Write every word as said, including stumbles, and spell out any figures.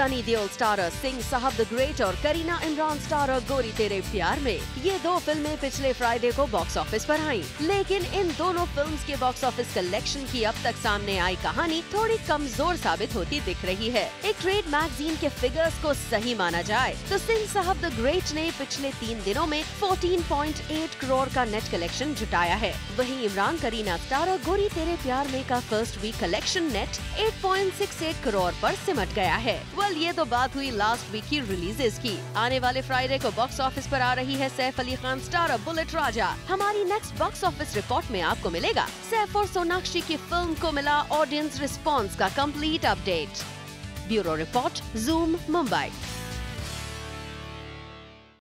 Sunny Deol starrer Singh साहब the great और Kareena Imran starrer गोरी तेरे प्यार में। ये दो फिल्में पिछले फ्राइडे को बॉक्स ऑफिस पर आईं, लेकिन इन दोनों फिल्म्स के बॉक्स ऑफिस कलेक्शन की अब तक सामने आई कहानी थोड़ी कमजोर साबित होती दिख रही है। एक ट्रेड मैगजीन के फिगर्स को सही माना जाए तो सिंह साहब द ग्रेट ने पिछले तीन दिनों में चौदह पॉइंट आठ करोड़ का नेट कलेक्शन जुटाया है। वहीं इमरान करीना स्टारर गोरी तेरे प्यार में का फर्स्ट वीक कलेक्शन नेट आठ पॉइंट छह आठ करोड़ पर सिमट गया है। वेल ये तो बात हुई लास्ट वीक की रिलीजेस की। आने वाले फ्राइडे को बॉक्स ऑफिस पर आ रही है सैफ अली खान स्टारर बुलेट राजा। हमारी नेक्स्ट बॉक्स ऑफिस रिपोर्ट में आपको मिलेगा सैफ और सोनाक्षी की फिल्म को मिला ऑडियंस रिस्पॉन्स का complete update. Bureau report, zoom, Mumbai.